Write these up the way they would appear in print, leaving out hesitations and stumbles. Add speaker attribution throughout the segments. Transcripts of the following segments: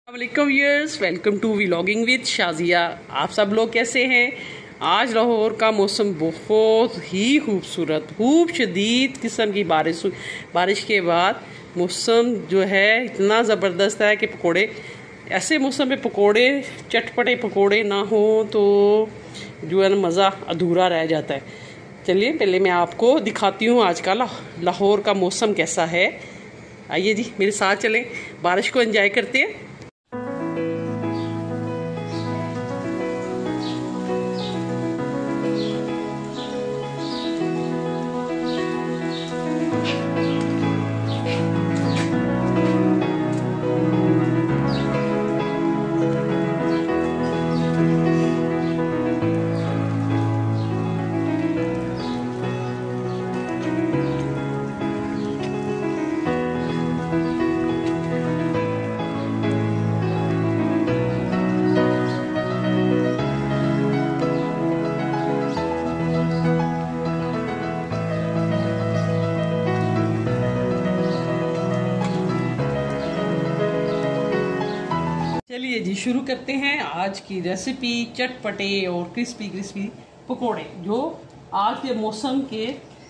Speaker 1: वालेकुम viewers, welcome to vlogging with Shazia. आप सब लोग कैसे हैं? आज लाहौर का मौसम बहुत ही खूबसूरत, खूब शदीद किस्म की बारिश के बाद मौसम जो है इतना ज़बरदस्त है कि पकोड़े, ऐसे मौसम में पकोड़े, चटपटे पकोड़े ना हो तो जो है ना मज़ा अधूरा रह जाता है। चलिए पहले मैं आपको दिखाती हूँ आज का लाहौर का मौसम कैसा है। आइए जी मेरे साथ चलें, बारिश को एंजॉय करते हैं। चलिए जी शुरू करते हैं आज की रेसिपी, चटपटे और क्रिस्पी क्रिस्पी पकोड़े। जो आज के मौसम की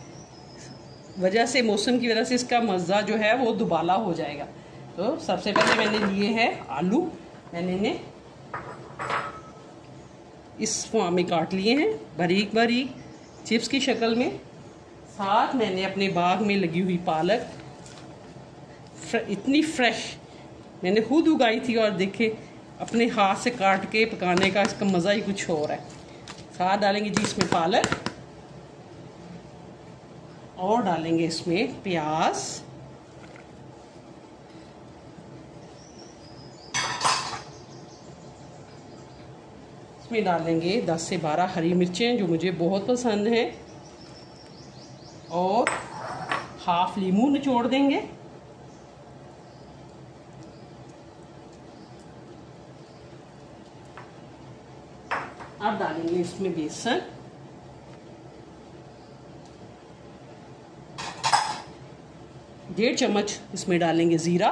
Speaker 1: वजह से इसका मज़ा जो है वो दुबाला हो जाएगा। तो सबसे पहले मैंने लिए हैं आलू, मैंने इन्हें इस फॉर्म में काट लिए हैं बारीक बारीक चिप्स की शक्ल में। साथ मैंने अपने बाग में लगी हुई पालक इतनी फ्रेश मैंने खुद उगाई थी, और देखे अपने हाथ से काट के पकाने का इसका मज़ा ही कुछ और है। साथ डालेंगे जी इसमें पालक, और डालेंगे इसमें प्याज, इसमें डालेंगे 10 से 12 हरी मिर्चें जो मुझे बहुत पसंद हैं, और हाफ लीमू निचोड़ देंगे। अब डालेंगे इसमें बेसन, डेढ़ चम्मच इसमें डालेंगे जीरा,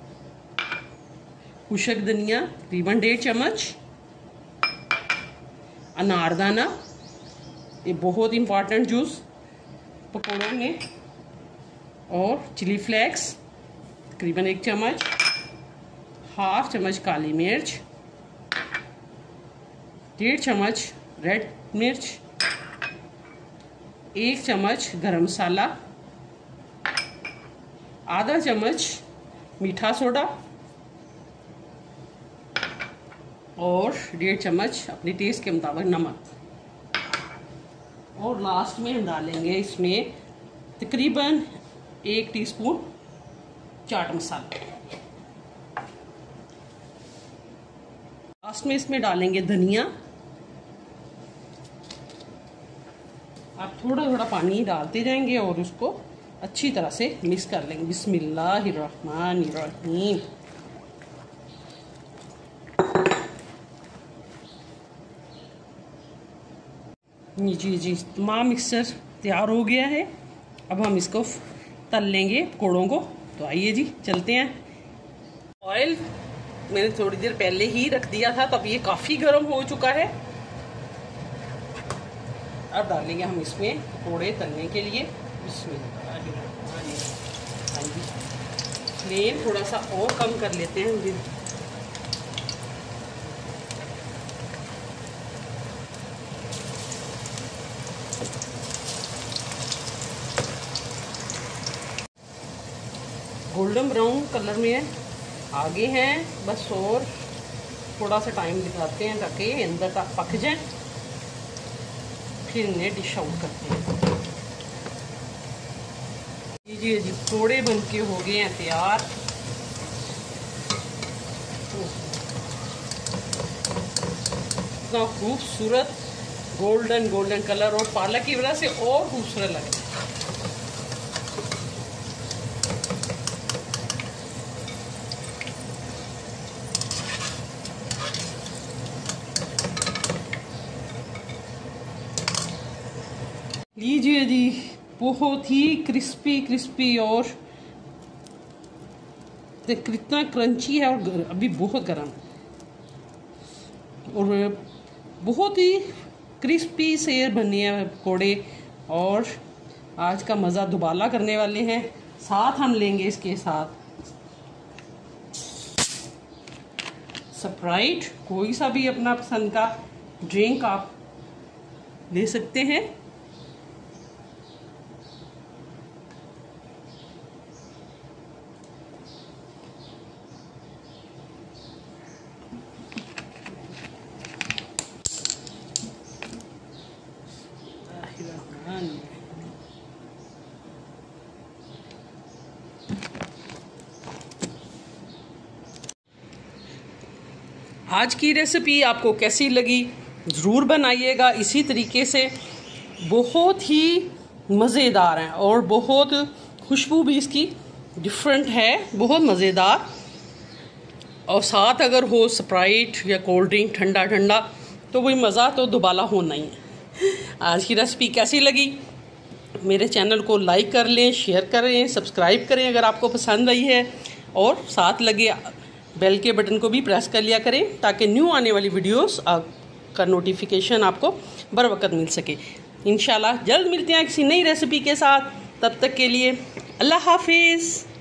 Speaker 1: खुशक धनिया तकरीबन 1.5 चम्मच, अनारदाना ये बहुत इंपॉर्टेंट जूस पकौड़ों में, और चिली फ्लेक्स तकरीबन 1 चम्मच, हाफ चम्मच काली मिर्च, 1.5 चम्मच रेड मिर्च, 1 चम्मच गरम मसाला, आधा चम्मच मीठा सोडा, और 1.5 चम्मच अपने टेस्ट के मुताबिक नमक। और लास्ट में हम डालेंगे इसमें तकरीबन 1 टीस्पून चाट मसाला। लास्ट में इसमें डालेंगे धनिया। आप थोड़ा थोड़ा पानी डालते जाएंगे और उसको अच्छी तरह से मिक्स कर लेंगे। बिस्मिल्लाहिर्रहमानिर्रहीम। जी तमाम मिक्सचर तैयार हो गया है। अब हम इसको तल लेंगे पकौड़ों को। तो आइए जी चलते हैं। ऑयल मैंने थोड़ी देर पहले ही रख दिया था, तब ये काफ़ी गर्म हो चुका है। अब डालेंगे हम इसमें पकौड़े तलने के लिए। फ्लेम थोड़ा सा और कम कर लेते हैं। गोल्डन ब्राउन कलर में आगे हैं, बस और थोड़ा सा टाइम दिखाते हैं ताकि अंदर तक पक जाए, फिर इन्हें डिश आउट करते हैं। जी पकौड़े बनके हो गए हैं तैयार। इतना खूबसूरत गोल्डन कलर, और पालक की वजह से और खूबसूरत लगे। लीजिए जी बहुत ही क्रिस्पी और कितना क्रंची है और अभी बहुत गर्म और बहुत ही क्रिस्पी से बने हैं पकौड़े। और आज का मज़ा दुबाला करने वाले हैं। साथ हम लेंगे इसके साथ स्प्राइट, कोई सा भी अपना पसंद का ड्रिंक आप ले सकते हैं। आज की रेसिपी आपको कैसी लगी ज़रूर बनाइएगा इसी तरीके से। बहुत ही मज़ेदार है और बहुत खुशबू भी इसकी डिफरेंट है, बहुत मज़ेदार। और साथ अगर हो स्प्राइट या कोल्ड ड्रिंक ठंडा ठंडा तो वही मज़ा तो दुबाला होना ही है। आज की रेसिपी कैसी लगी मेरे चैनल को लाइक कर लें, शेयर करें, सब्सक्राइब करें अगर आपको पसंद आई है, और साथ लगे बेल के बटन को भी प्रेस कर लिया करें ताकि न्यू आने वाली वीडियोस का नोटिफिकेशन आपको बर वक्त मिल सके। इंशाल्लाह जल्द मिलते हैं किसी नई रेसिपी के साथ। तब तक के लिए अल्लाह हाफिज़।